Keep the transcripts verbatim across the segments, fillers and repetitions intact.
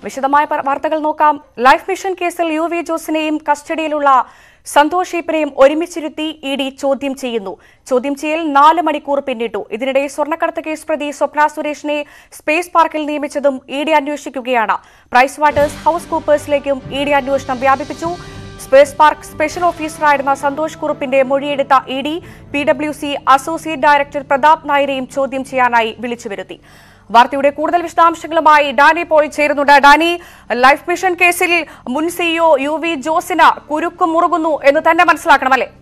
വിശദമായ വാർത്തകൾ നോക്കാം. ലൈഫ് മിഷൻ കേസിൽ യു വി ജോസിനെയും കസ്റ്റഡിയിലുള്ള സന്തോഷ് കുരുപ്പനെയും ഒരുമിച്ചിരുത്തി ഇ ഡി ചോദ്യം ചെയ്യുന്നു. ചോദ്യം ചെയ്യൽ നാല് മണിക്കൂർ പിന്നിട്ടു. ഇതിനിടെ സ്വർണ്ണക്കടത്ത് കേസ് പ്രതി സ്വപ്ന സുരേഷിനെ സ്പേസ് പാർക്കിൽ നിയമിച്ചതും ഇ ഡി അന്വേഷിക്കുകയാണ്. പ്രൈസ് വാട്ടേഴ്സ് ഹൌസ് കൂപ്പേഴ്സിലേക്കും ഇ ഡി അന്വേഷണം വ്യാപിപ്പിച്ചു. സ്പേസ് പാർക്ക് സ്പെഷ്യൽ ഓഫീസറായിരുന്ന സന്തോഷ് കുറുപ്പിന്റെ മൊഴിയെടുത്ത E D P W C associate director Prathap നായരെയും ചോദ്യം ചെയ്യാനായി വിളിച്ചുവരുത്തി. വാർത്തയുടെ കൂടുതൽ വിശദാംശങ്ങളുമായി ഡാനി പോൾ ചേരുന്നുണ്ട്. ഡാനി, ലൈഫ് മിഷൻ കേസിൽ മുൻ സിഇഒ യു വി ജോസിന് കുരുക്ക് മുറുകുന്നു എന്ന് തന്നെ മനസ്സിലാക്കണം, അല്ലേ?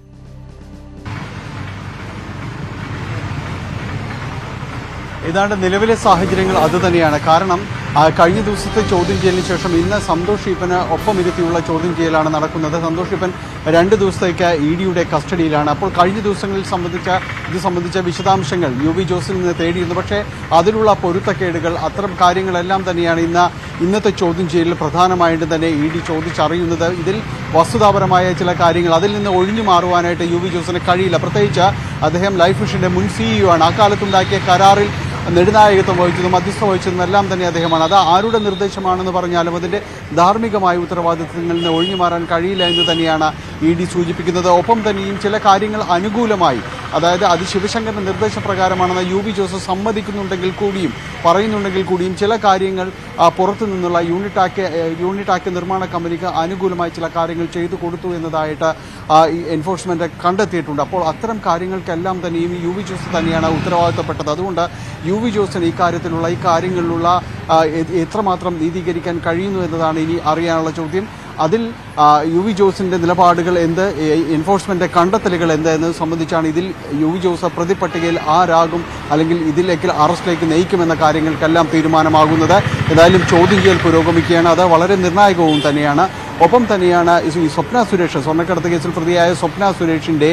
ഏതാണ്ട് നിലവിലെ സാഹചര്യങ്ങൾ അതുതന്നെയാണ്. കാരണം കഴിഞ്ഞ ദിവസത്തെ ചോദ്യം ചെയ്യലിന് ശേഷം ഇന്ന് സന്തോഷ് കുരുപ്പന് ഒപ്പം ഇരുത്തിയുള്ള ചോദ്യം ചെയ്യലാണ് നടക്കുന്നത്. സന്തോഷ് കുരുപ്പൻ രണ്ട് ദിവസത്തേക്ക് ഇ ഡിയുടെ കസ്റ്റഡിയിലാണ്. അപ്പോൾ കഴിഞ്ഞ ദിവസങ്ങളിൽ സംബന്ധിച്ച ഇത് സംബന്ധിച്ച വിശദാംശങ്ങൾ യു വി ജോസിൽ നിന്ന് തേടിയിരുന്നു. പക്ഷേ അതിലുള്ള പൊരുത്തക്കേടുകൾ, അത്തരം കാര്യങ്ങളെല്ലാം തന്നെയാണ് ഇന്ന് ഇന്നത്തെ ചോദ്യം ചെയ്യലിൽ പ്രധാനമായിട്ടും തന്നെ ഇ ഡി ചോദിച്ചറിയുന്നത്. ഇതിൽ വസ്തുതാപരമായ ചില കാര്യങ്ങൾ, അതിൽ നിന്ന് ഒഴിഞ്ഞു മാറുവാനായിട്ട് യു വി ജോസിന് കഴിയില്ല. പ്രത്യേകിച്ച് അദ്ദേഹം ലൈഫ് മിഷന്റെ മുൻ സിഇഒ ആണ്. അക്കാലത്തുണ്ടാക്കിയ കരാറിൽ നെടുനായകത്വം വഹിച്ചതും മധ്യസ്ഥ വഹിച്ചതും എല്ലാം തന്നെ അദ്ദേഹമാണ്. അത് ആരുടെ നിർദ്ദേശമാണെന്ന് പറഞ്ഞാലും അതിന്റെ ധാർമ്മികമായ ഉത്തരവാദിത്തങ്ങളിൽ നിന്ന് ഒഴിഞ്ഞു മാറാൻ കഴിയില്ല എന്ന് തന്നെയാണ് ഇ ഡി സൂചിപ്പിക്കുന്നത്. ഒപ്പം തന്നെയും ചില കാര്യങ്ങൾ അനുകൂലമായി, അതായത് അത് ശിവശങ്കറിന്റെ നിർദ്ദേശപ്രകാരമാണെന്ന് യു വി ജോസ് സമ്മതിക്കുന്നുണ്ടെങ്കിൽ കൂടിയും പറയുന്നുണ്ടെങ്കിൽ കൂടിയും ചില കാര്യങ്ങൾ പുറത്തു നിന്നുള്ള യൂണിറ്റാക്കിയ യൂണിറ്റാക്കിയ നിർമ്മാണ കമ്പനിക്ക് അനുകൂലമായി ചില കാര്യങ്ങൾ ചെയ്തു കൊടുത്തു എന്നതായിട്ട് എൻഫോഴ്സ്മെന്റ് കണ്ടെത്തിയിട്ടുണ്ട്. അപ്പോൾ അത്തരം കാര്യങ്ങൾക്കെല്ലാം തന്നെയും യു വി ജോസ് തന്നെയാണ് ഉത്തരവാദിത്തപ്പെട്ടത്. അതുകൊണ്ട് യു വി ജോസിന് ഈ കാര്യത്തിലുള്ള ഈ കാര്യങ്ങളിലുള്ള എത്രമാത്രം നീതീകരിക്കാൻ കഴിയുന്നു എന്നതാണ് ഇനി അറിയാനുള്ള ചോദ്യം. അതിൽ യു വി ജോസിന്റെ നിലപാടുകൾ എന്ത്, എൻഫോഴ്സ്മെന്റ് കണ്ടെത്തലുകൾ എന്ത് എന്നത് സംബന്ധിച്ചാണ് ഇതിൽ യു വി ജോസ് പ്രതിപട്ടികയിൽ ആരാകും അല്ലെങ്കിൽ ഇതിലേക്ക് അറസ്റ്റിലേക്ക് നയിക്കുമെന്ന കാര്യങ്ങൾക്കെല്ലാം തീരുമാനമാകുന്നത്. ഏതായാലും ചോദ്യം ചെയ്യൽ പുരോഗമിക്കുകയാണ്. അത് വളരെ നിർണായകവും തന്നെയാണ്. ഒപ്പം തന്നെയാണ് ഈ സ്വപ്ന സുരേഷ്, സ്വർണ്ണക്കടത്ത് കേസിൽ പ്രതിയായ സ്വപ്ന സുരേഷിന്റെ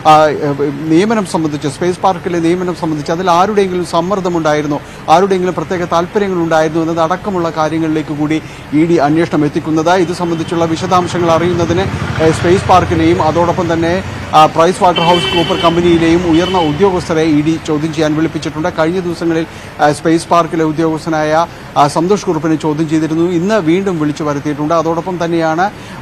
നിയമനം സംബന്ധിച്ച്, സ്പേസ് പാർക്കിലെ നിയമനം സംബന്ധിച്ച് അതിൽ ആരുടെയെങ്കിലും സമ്മർദ്ദമുണ്ടായിരുന്നു, ആരുടെയെങ്കിലും പ്രത്യേക താല്പര്യങ്ങളുണ്ടായിരുന്നു എന്നതടക്കമുള്ള കാര്യങ്ങളിലേക്ക് കൂടി ഇ ഡി അന്വേഷണം എത്തിക്കുന്നത്. ഇത് സംബന്ധിച്ചുള്ള വിശദാംശങ്ങൾ അറിയുന്നതിന് സ്പേസ് പാർക്കിലെയും അതോടൊപ്പം തന്നെ പ്രൈസ് വാട്ടർ ഹൌസ് കൂപ്പർ കമ്പനിയിലെയും ഉയർന്ന ഉദ്യോഗസ്ഥരെ ഇ ഡി ചോദ്യം ചെയ്യാൻ വിളിപ്പിച്ചിട്ടുണ്ട്. കഴിഞ്ഞ ദിവസങ്ങളിൽ സ്പേസ് പാർക്കിലെ ഉദ്യോഗസ്ഥനായ സന്തോഷ് കുറുപ്പിനെ ചോദ്യം ചെയ്തിരുന്നു. ഇന്ന് വീണ്ടും വിളിച്ചു വരുത്തിയിട്ടുണ്ട്. അതോടൊപ്പം തന്നെയാണ്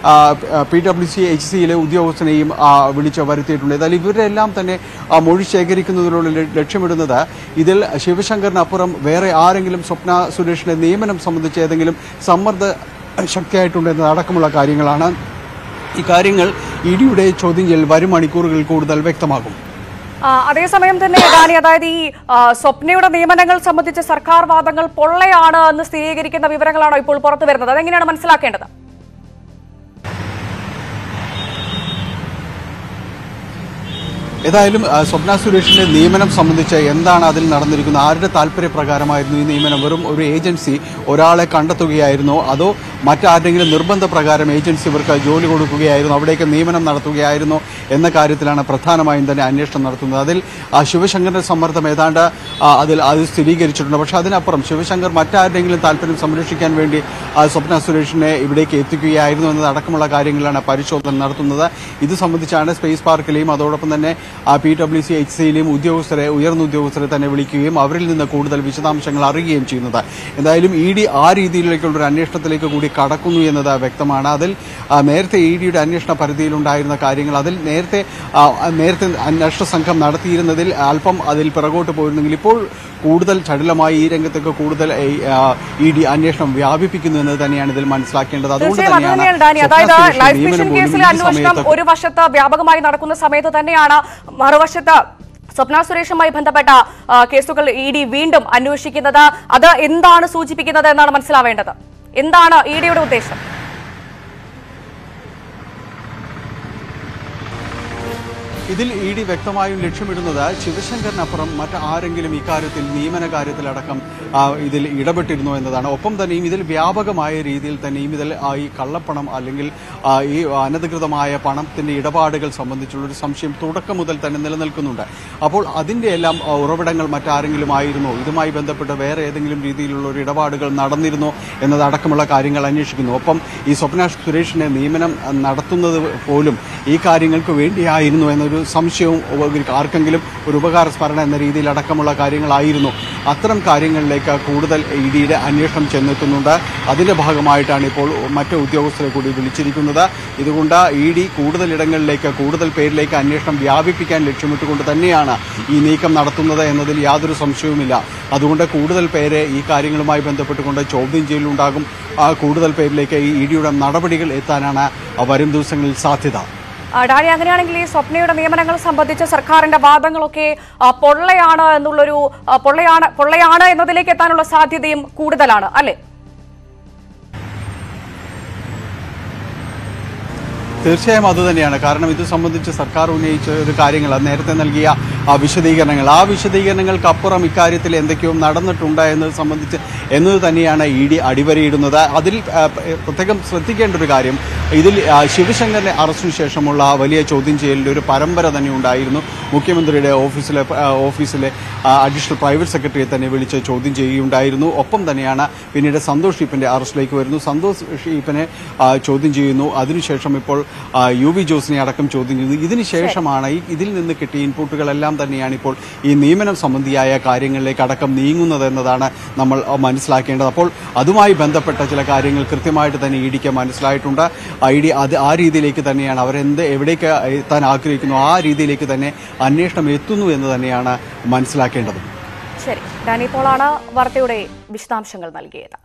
പി ഡബ്ല്യു സി എച്ച് സിയിലെ ഉദ്യോഗസ്ഥനെയും വിളിച്ചു വരുത്തിയിട്ടുണ്ട്. ഏതായാലും ഇവരെല്ലാം തന്നെ മൊഴി ശേഖരിക്കുന്നതിനുള്ള ലക്ഷ്യമിടുന്നത് ഇതിൽ ശിവശങ്കറിനപ്പുറം വേറെ ആരെങ്കിലും സ്വപ്ന സുരേഷിന്റെ നിയമനം സംബന്ധിച്ച് ഏതെങ്കിലും സമ്മർദ്ദ ശക്തിയായിട്ടുണ്ട് എന്നതടക്കമുള്ള കാര്യങ്ങളാണ്. ഈ കാര്യങ്ങൾ ഇ ഡിയുടെ ചോദ്യം ചെയ്യൽ വരും മണിക്കൂറുകളിൽ കൂടുതൽ വ്യക്തമാകും. അതേസമയം തന്നെ ഡാനി, അതായത് ഈ സ്വപ്നയുടെ നിയമനങ്ങൾ സംബന്ധിച്ച സർക്കാർ വാദങ്ങൾ പൊള്ളയാണ് എന്ന് സ്ഥിരീകരിക്കുന്ന വിവരങ്ങളാണോ ഇപ്പോൾ പുറത്തു വരുന്നത്? അതെങ്ങനെയാണ് മനസ്സിലാക്കേണ്ടത്? ഏതായാലും സ്വപ്ന സുരേഷിന്റെ നിയമനം സംബന്ധിച്ച് എന്താണ് അതിൽ നടന്നിരിക്കുന്നത്, ആരുടെ താല്പര്യപ്രകാരമായിരുന്നു ഈ നിയമനം? വെറും ഒരു ഏജൻസി ഒരാളെ കണ്ടെത്തുകയായിരുന്നോ, അതോ മറ്റാരുടെങ്കിലും നിർബന്ധ പ്രകാരം ഏജൻസി ഇവർക്ക് ജോലി കൊടുക്കുകയായിരുന്നു, അവിടേക്ക് നിയമനം നടത്തുകയായിരുന്നോ എന്ന കാര്യത്തിലാണ് പ്രധാനമായും തന്നെ അന്വേഷണം നടത്തുന്നത്. അതിൽ ശിവശങ്കറിന്റെ സമ്മർദ്ദം ഏതാണ്ട് അതിൽ അത് സ്ഥിരീകരിച്ചിട്ടുണ്ട്. പക്ഷെ അതിനപ്പുറം ശിവശങ്കർ മറ്റാരുടെങ്കിലും താല്പര്യം സംരക്ഷിക്കാൻ വേണ്ടി സ്വപ്ന സുരേഷിനെ ഇവിടേക്ക് എത്തിക്കുകയായിരുന്നു എന്നതടക്കമുള്ള കാര്യങ്ങളാണ് പരിശോധന നടത്തുന്നത്. ഇത് സംബന്ധിച്ചാണ് സ്പേസ് പാർക്കിലെയും അതോടൊപ്പം തന്നെ പി ഡബ്ല്യു സി എച്ച് സിയിലെയും ഉദ്യോഗസ്ഥരെ, ഉയർന്ന ഉദ്യോഗസ്ഥരെ തന്നെ വിളിക്കുകയും അവരിൽ നിന്ന് കൂടുതൽ വിശദാംശങ്ങൾ അറിയുകയും ചെയ്യുന്നത്. എന്തായാലും ഇ ഡി ആ രീതിയിലേക്കുള്ള ഒരു അന്വേഷണത്തിലേക്ക് കൂടി കടക്കുന്നു എന്നത് വ്യക്തമാണ്. അതിൽ നേരത്തെ ഇ ഡിയുടെ അന്വേഷണ പരിധിയിലുണ്ടായിരുന്ന കാര്യങ്ങൾ, അതിൽ നേരത്തെ നേരത്തെ അന്വേഷണ സംഘം നടത്തിയിരുന്നതിൽ അല്പം അതിൽ പിറകോട്ട് പോയിരുന്നെങ്കിൽ ഇപ്പോൾ കൂടുതൽ ചടുലമായി ഈ രംഗത്തേക്ക് കൂടുതൽ ഇ ഡി അന്വേഷണം വ്യാപിപ്പിക്കുന്നു എന്ന് തന്നെയാണ് ഇതിൽ മനസ്സിലാക്കേണ്ടത്. അതുകൊണ്ട് തന്നെയാണ് ഒരു വശത്ത് വ്യാപകമായി നടക്കുന്ന സമയത്ത് തന്നെയാണ് മറുവശത്ത് സ്വപ്ന സുരേഷുമായി ബന്ധപ്പെട്ട കേസുകൾ ഇ ഡി വീണ്ടും അന്വേഷിക്കുന്നത്. അത് എന്താണ് സൂചിപ്പിക്കുന്നത് എന്നാണ് മനസ്സിലാവേണ്ടത്. എന്താണ് ഇ ഡിയുടെ ഉദ്ദേശം? ഇതിൽ ഇ ഡി വ്യക്തമായും ലക്ഷ്യമിടുന്നത് ശിവശങ്കറിനപ്പുറം മറ്റാരെങ്കിലും ഇക്കാര്യത്തിൽ നിയമന കാര്യത്തിലടക്കം ഇതിൽ ഇടപെട്ടിരുന്നു എന്നതാണ്. ഒപ്പം തന്നെയും ഇതിൽ വ്യാപകമായ രീതിയിൽ തന്നെയും ഇതിൽ ഈ കള്ളപ്പണം അല്ലെങ്കിൽ ഈ അനധികൃതമായ പണത്തിന്റെ ഇടപാടുകൾ സംബന്ധിച്ചുള്ളൊരു സംശയം തുടക്കം മുതൽ തന്നെ നിലനിൽക്കുന്നുണ്ട്. അപ്പോൾ അതിന്റെ എല്ലാം ഉറവിടങ്ങൾ മറ്റാരെങ്കിലും ആയിരുന്നോ, ഇതുമായി ബന്ധപ്പെട്ട് വേറെ ഏതെങ്കിലും രീതിയിലുള്ള ഒരു ഇടപാടുകൾ നടന്നിരുന്നോ എന്നതടക്കമുള്ള കാര്യങ്ങൾ അന്വേഷിക്കുന്നു. ഒപ്പം ഈ സ്വപ്ന സുരേഷിനെ നിയമനം നടത്തുന്നത് പോലും ഈ കാര്യങ്ങൾക്ക് വേണ്ടിയായിരുന്നു എന്നൊരു സംശയവും ആർക്കെങ്കിലും ഒരു ഉപകാര സ്മരണ എന്ന രീതിയിൽ അടക്കമുള്ള കാര്യങ്ങളായിരുന്നു. അത്തരം കാര്യങ്ങളിലേക്ക് കൂടുതൽ ഇ ഡിയുടെ അന്വേഷണം ചെന്നെത്തുന്നുണ്ട്. അതിന്റെ ഭാഗമായിട്ടാണ് ഇപ്പോൾ മറ്റ് ഉദ്യോഗസ്ഥരെ കൂടി വിളിച്ചിരിക്കുന്നത്. ഇതുകൊണ്ട് ഇ ഡി കൂടുതൽ ഇടങ്ങളിലേക്ക് കൂടുതൽ പേരിലേക്ക് അന്വേഷണം വ്യാപിപ്പിക്കാൻ ലക്ഷ്യമിട്ടുകൊണ്ട് തന്നെയാണ് ഈ നീക്കം നടത്തുന്നത് എന്നതിൽ യാതൊരു സംശയവുമില്ല. അതുകൊണ്ട് കൂടുതൽ പേരെ ഈ കാര്യങ്ങളുമായി ബന്ധപ്പെട്ടുകൊണ്ട് ചോദ്യം ചെയ്യലുണ്ടാകും. കൂടുതൽ പേരിലേക്ക് ഈ ഇ ഡിയുടെ നടപടികൾ എത്താനാണ് വരും ദിവസങ്ങളിൽ സാധ്യത. ഡാനി, അങ്ങനെയാണെങ്കിൽ ഈ സ്വപ്നയുടെ നിയമനങ്ങൾ സംബന്ധിച്ച സർക്കാരിന്റെ വാദങ്ങളൊക്കെ പൊള്ളയാണ് എന്നുള്ളൊരു പൊള്ളയാണ് പൊള്ളയാണ് എന്നതിലേക്ക് എത്താനുള്ള സാധ്യതയും കൂടുതലാണ് അല്ലേ? തീർച്ചയായും അതുതന്നെയാണ്. കാരണം ഇത് സംബന്ധിച്ച് സർക്കാർ ഉന്നയിച്ച ഒരു കാര്യങ്ങൾ, നേരത്തെ നൽകിയ വിശദീകരണങ്ങൾ, ആ വിശദീകരണങ്ങൾക്കപ്പുറം ഇക്കാര്യത്തിൽ എന്തൊക്കെയോ നടന്നിട്ടുണ്ട് എന്നത് സംബന്ധിച്ച് എന്നത് തന്നെയാണ് ഇ ഡി അടിവരയിടുന്നത്. അതിൽ പ്രത്യേകം ശ്രദ്ധിക്കേണ്ട ഒരു കാര്യം, ഇതിൽ ശിവശങ്കറിന്റെ അറസ്റ്റിന് ശേഷമുള്ള വലിയ ചോദ്യം ചെയ്യലിന്റെ ഒരു പരമ്പര തന്നെ ഉണ്ടായിരുന്നു. മുഖ്യമന്ത്രിയുടെ ഓഫീസിലെ ഓഫീസിലെ അഡീഷണൽ പ്രൈവറ്റ് സെക്രട്ടറിയെ തന്നെ വിളിച്ച് ചോദ്യം ചെയ്യുകയുണ്ടായിരുന്നു. ഒപ്പം തന്നെയാണ് പിന്നീട് സന്തോഷ് ഷീപ്പിന്റെ അറസ്റ്റിലേക്ക് വരുന്നു. സന്തോഷ് ഷീപ്പിനെ ചോദ്യം ചെയ്യുന്നു. അതിനുശേഷം ഇപ്പോൾ യു വി ജോസിനെ അടക്കം ചോദ്യം ചെയ്യുന്നു. ഇതിനുശേഷമാണ് ഈ ഇതിൽ നിന്ന് കിട്ടിയ ഇൻപുട്ടുകളെല്ലാം തന്നെയാണ് ഇപ്പോൾ ഈ നിയമനം സംബന്ധിയായ കാര്യങ്ങളിലേക്ക് അടക്കം നീങ്ങുന്നത് എന്നതാണ് നമ്മൾ മനസ്സിലാക്കേണ്ടത്. അപ്പോൾ അതുമായി ബന്ധപ്പെട്ട ചില കാര്യങ്ങൾ കൃത്യമായിട്ട് തന്നെ ഇ ഡിക്ക് മനസ്സിലായിട്ടുണ്ട്. ഐ ഡി അത് ആ രീതിയിലേക്ക് തന്നെയാണ് അവരെന്ത് എവിടേക്ക് എത്താൻ ആഗ്രഹിക്കുന്നു ആ രീതിയിലേക്ക് തന്നെ അന്വേഷണം എത്തുന്നു എന്ന് തന്നെയാണ് മനസ്സിലാക്കേണ്ടത്. ശരി, ഡാനി പോളാണ് വാർത്തയുടെ വിശദാംശങ്ങൾ നൽകിയത്.